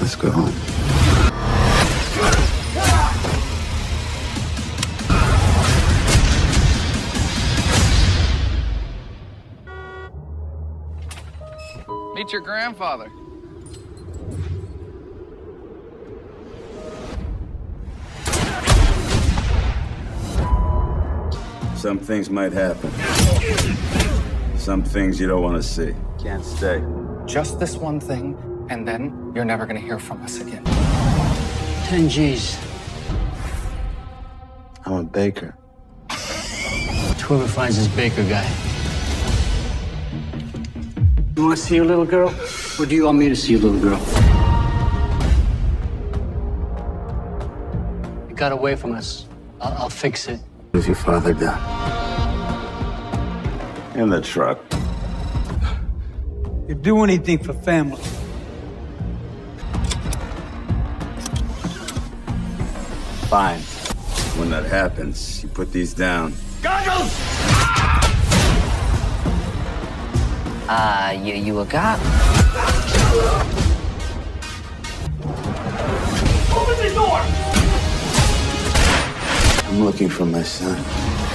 Let's go home. Meet your grandfather. Some things might happen. Some things you don't want to see. Can't stay. Just this one thing, and then you're never gonna hear from us again. 10 G's. I'm a baker. Whoever finds this baker guy. You want to see your little girl? Or do you want me to see your little girl? It got away from us. I'll fix it. What's your father done? In the truck. You do anything for family. Fine. When that happens, you put these down. Goggles! You a cop? Open the door! I'm looking for my son.